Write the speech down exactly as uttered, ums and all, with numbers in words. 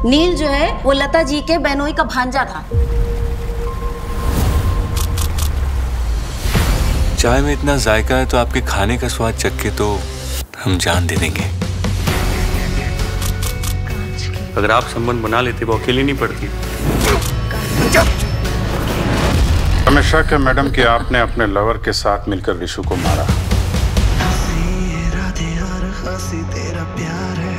नील जो है वो लता जी के बहनोई का भांजा था। चाय में इतना जायका है तो आपके खाने का स्वाद चख के तो हम जान दे देंगे। अगर आप संबंध बना लेते वो अकेली नहीं पड़ती। हमें शक है मैडम कि आपने अपने लवर के साथ मिलकर रिशु को मारा।